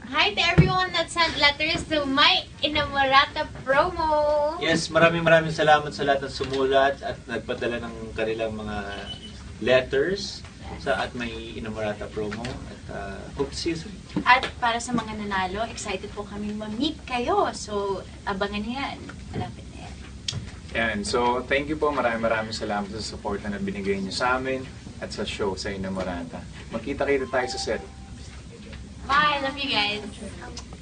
Hi to everyone that sent letters to my Innamorata promo. Yes, maraming salamat sa lahat ng sumulat at nagpadala ng kanilang mga letters at may Innamorata promo. At hope to see you soon. At para sa mga nanalo, excited po kami ma-meet kayo. So, abangan niyo yan. Malapit na yan. Yan. So, thank you po. Maraming salamat sa support na binigay niyo sa amin at sa show sa Innamorata. Magkita-kita tayo sa set. Bye, love you guys.